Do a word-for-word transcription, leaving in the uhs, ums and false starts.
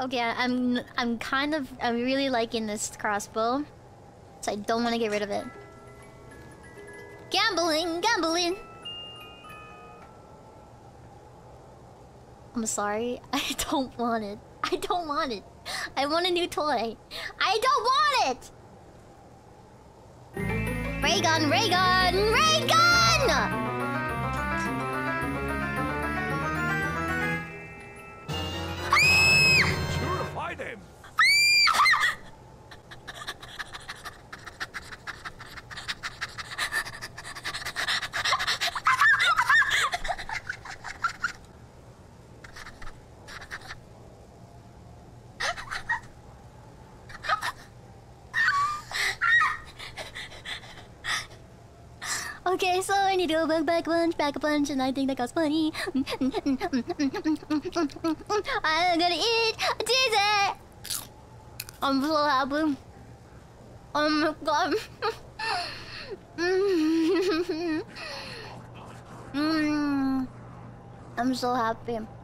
Okay, I'm I'm kind of I'm really liking this crossbow, so I don't want to get rid of it. Gambling, gambling. I'm sorry, I don't want it. I don't want it. I want a new toy. I don't want it. Ray gun, ray gun, ray gun! Purify them. Okay, so I need to go back, back a punch, back a punch, and I think that costs money. I'm gonna eat a dessert. I'm so happy. Oh my god. mm. I'm so happy.